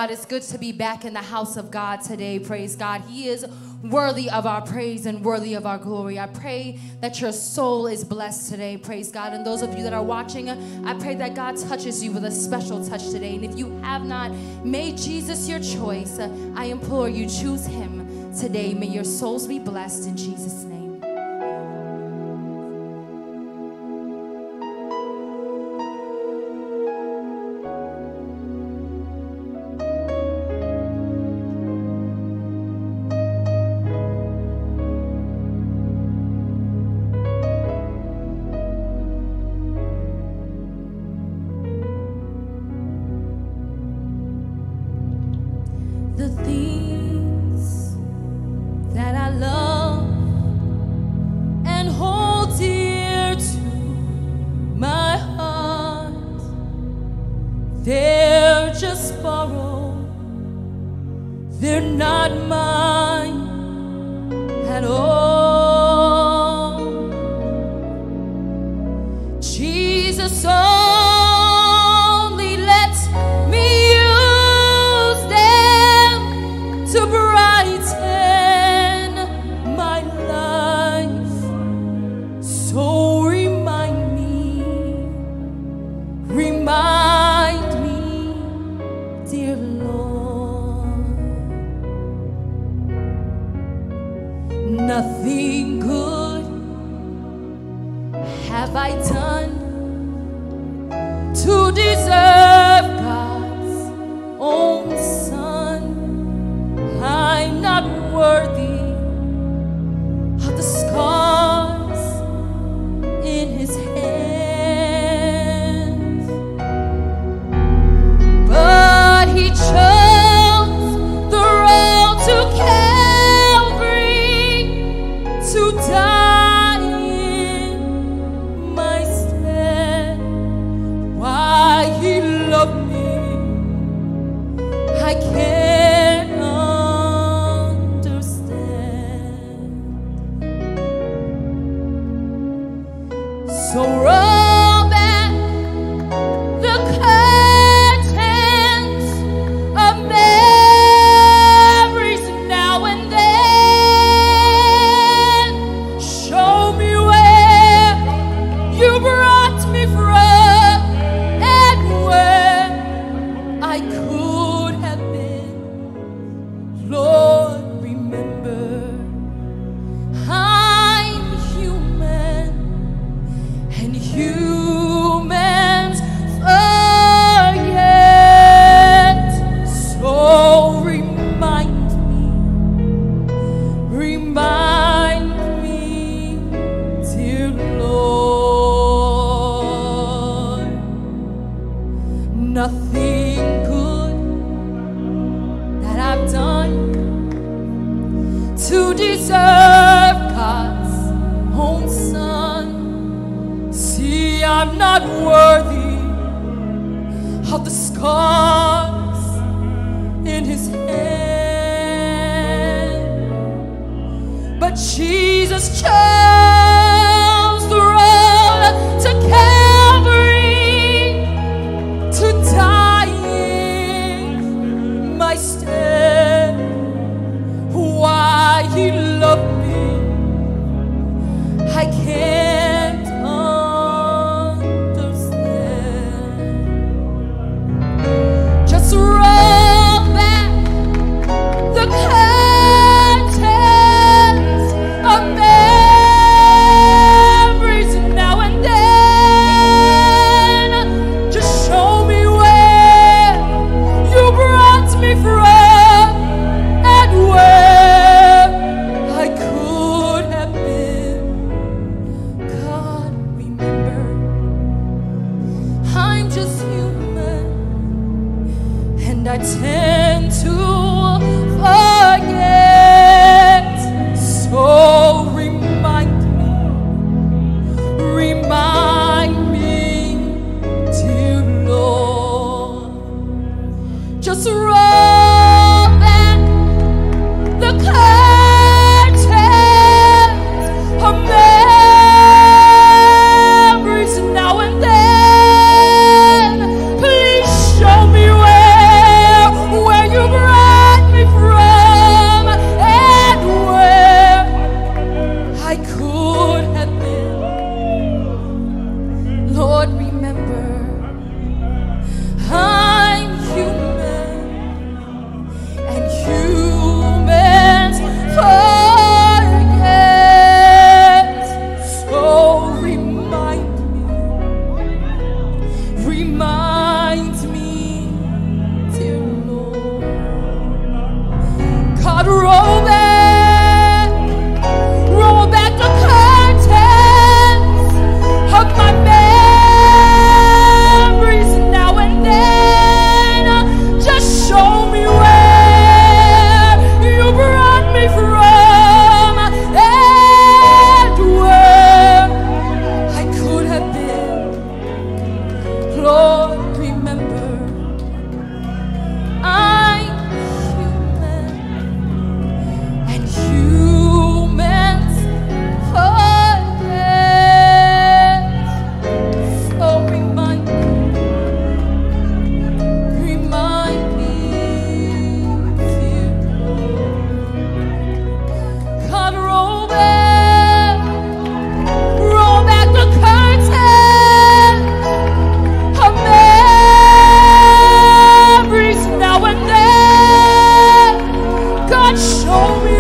God. It's good to be back in the house of God today. Praise God. He is worthy of our praise and worthy of our glory. I pray that your soul is blessed today. Praise God. And those of you that are watching, I pray that God touches you with a special touch today. And if you have not made Jesus your choice, I implore you, choose him today. May your souls be blessed in Jesus' name. The things that I love and hold dear to my heart, they're just borrowed, they're not mine at all. Jesus, only let me use them to brighten my life. So remind me, dear Lord. Nothing good have I done to deserve God's own Son. I'm not worthy of the scars in his hands, but he chose the road to Calvary to die in my stead. Why he loved me, I can't understand. So roll back the curtains of memories now and then. Show me where you brought me from and where I could have been. Lord, remember, I'm human, and humans forget. So remind me, dear Lord. Nothing good that I've done to deserve God's own Son. See, I'm not worthy of the scars in his hand, but Jesus chose the road to Calvary to die in my stead. Why he loved me, I can't understand. Just roll back the curtains of memories roll back the curtains of my memories now and then. Just show me where you brought me from and where I could have been. Lord, remember, I'm human, and humans forget. So remind me to God, roll back the curtain of memories now and then. God, show me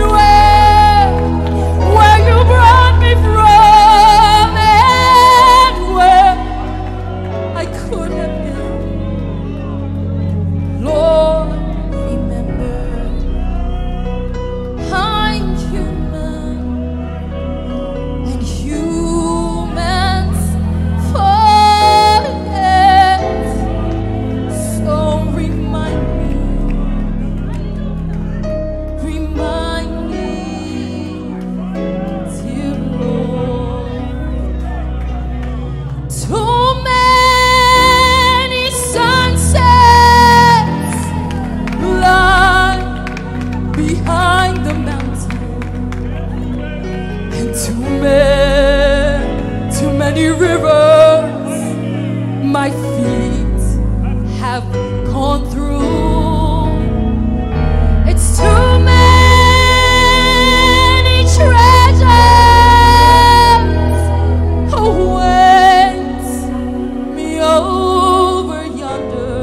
where you brought me from and where I could have been. Lord, remember, I'm human, and humans forget. So remind me, dear Lord. Too many sunsets lie behind the mountain, and too many rivers my feet have gone through. It's too many treasures await me over yonder.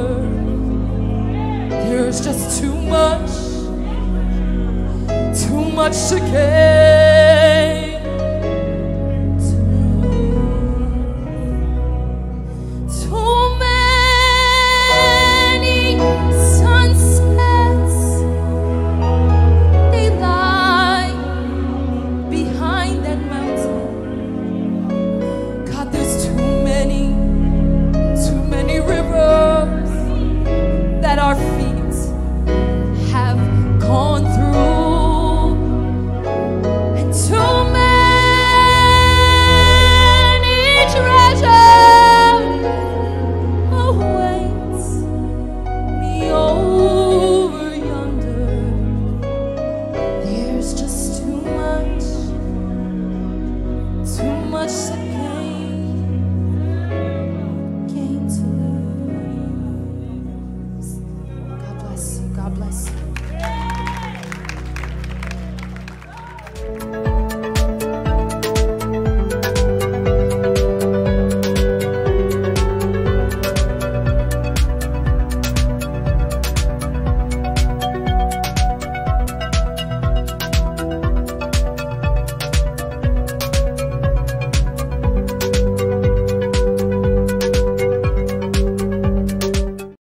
There's just too much to care.